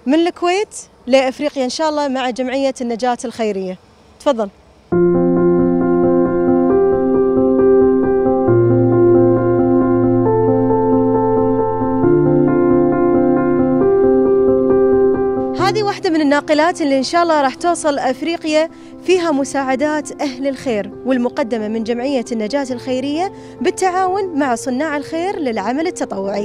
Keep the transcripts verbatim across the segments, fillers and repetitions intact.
من الكويت لأفريقيا إن شاء الله مع جمعية النجاة الخيرية. تفضل. هذه واحدة من الناقلات اللي إن شاء الله راح توصل أفريقيا، فيها مساعدات أهل الخير والمقدمة من جمعية النجاة الخيرية بالتعاون مع صناع الخير للعمل التطوعي.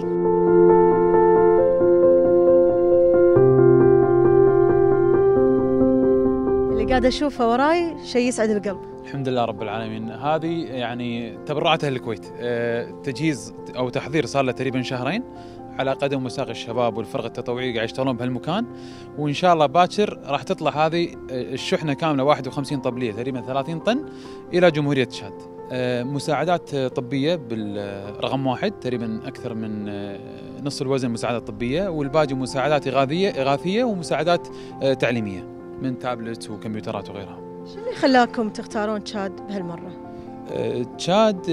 اللي قاعدة أشوفه وراي شيء يسعد القلب. الحمد لله رب العالمين. هذه يعني تبرعات أهل الكويت، تجهيز أو تحضير صار له تقريبا شهرين على قدم وساق الشباب والفرق التطوعي قاعد يشتغلون بهالمكان، وان شاء الله باكر راح تطلع هذه الشحنه كامله واحد وخمسين طبليه تقريبا ثلاثين طن الى جمهوريه تشاد. مساعدات طبيه بالرقم واحد تقريبا اكثر من نص الوزن مساعدات طبيه، والباقي مساعدات اغاثيه اغاثيه ومساعدات تعليميه من تابلت وكمبيوترات وغيرها. شو اللي خلاكم تختارون تشاد بهالمره؟ تشاد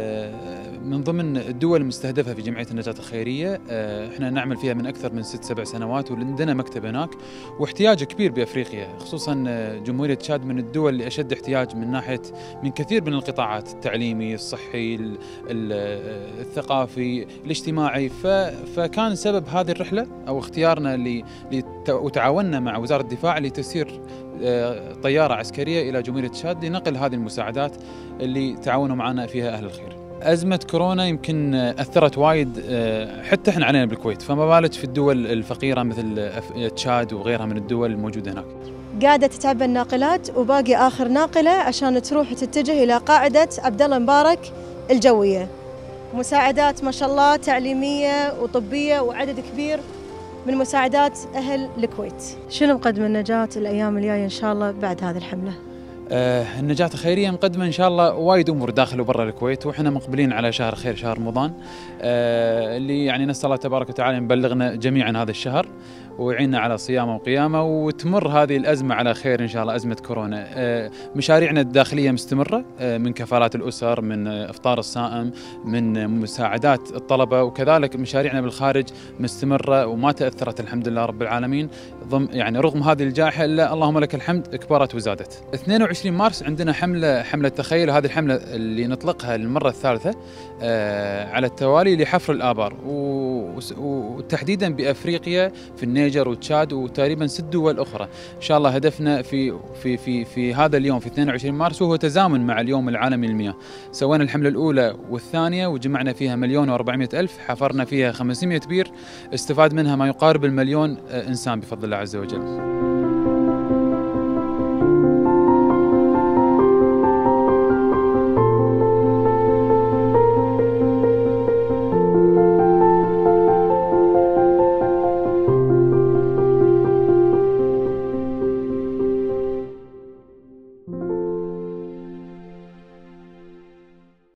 من ضمن الدول المستهدفة في جمعية النجاة الخيرية، احنا نعمل فيها من أكثر من ست سبع سنوات وعندنا مكتب هناك، واحتياج كبير بأفريقيا، خصوصا جمهورية تشاد من الدول اللي أشد احتياج من ناحية من كثير من القطاعات، التعليمي، الصحي، الثقافي، الاجتماعي. فكان سبب هذه الرحلة أو اختيارنا وتعاوننا مع وزارة الدفاع لتسيير طيارة عسكرية إلى جمهورية تشاد لنقل هذه المساعدات اللي تعاونوا معنا فيها أهل الخير. أزمة كورونا يمكن أثرت وايد حتى احنا علينا بالكويت، فما بالك في الدول الفقيرة مثل تشاد وغيرها من الدول الموجودة هناك. قاعدة تتعبى الناقلات وباقي آخر ناقلة عشان تروح تتجه إلى قاعدة عبد الله مبارك الجوية. مساعدات ما شاء الله تعليمية وطبية وعدد كبير من مساعدات أهل الكويت. شنو مقدمة النجاة الأيام الجاية إن شاء الله بعد هذه الحملة؟ آه النجاة الخيرية مقدمة إن شاء الله وايد أمور داخل وبرا الكويت، وإحنا مقبلين على شهر خير، شهر رمضان، آه اللي يعني نسأل الله تبارك وتعالى يبلغنا جميعا هذا الشهر ويعيننا على صيامه وقيامه، وتمر هذه الأزمة على خير إن شاء الله، أزمة كورونا. آه مشاريعنا الداخلية مستمرة، آه من كفالات الأسر، من إفطار الصائم، من مساعدات الطلبة، وكذلك مشاريعنا بالخارج مستمرة وما تأثرت الحمد لله رب العالمين، ضم يعني رغم هذه الجائحة إلا اللهم لك الحمد كبرت وزادت. اثنين وعشرين مارس عندنا حملة حملة تخيل، هذه الحملة اللي نطلقها للمرة الثالثة آه على التوالي لحفر الآبار، وتحديدا بأفريقيا في النيجر وتشاد وتقريبا ست دول أخرى. إن شاء الله هدفنا في في في في هذا اليوم في اثنين وعشرين مارس وهو تزامن مع اليوم العالمي للمياه. سوينا الحملة الأولى والثانية وجمعنا فيها مليون وأربعمائة ألف، حفرنا فيها خمسمائة بير، استفاد منها ما يقارب المليون إنسان بفضل الله عز وجل.